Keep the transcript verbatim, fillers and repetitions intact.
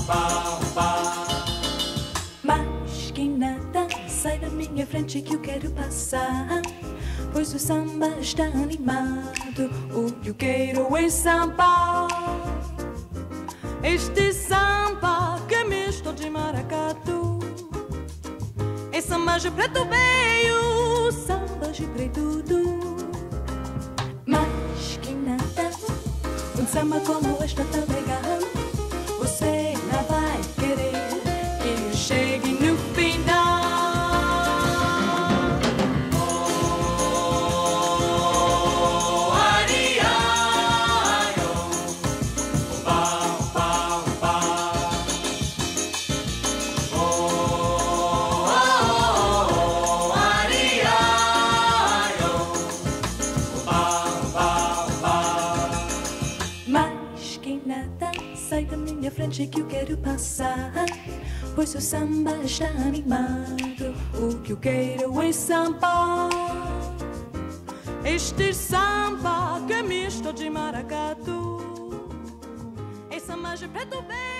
Mas que nada, sai da minha frente que eu quero passar, pois o samba está animado. O que eu quero é samba. Este samba que é misto de maracatu, é samba de preto veio, samba de preto tudo. Mas que nada, um samba como este tão legal, você não vai querer que eu chegue no final. Sai da minha frente que eu quero passar, pois o samba está animado. O que eu quero é samba. Este samba que é misto de maracatu, é samba de preto bem.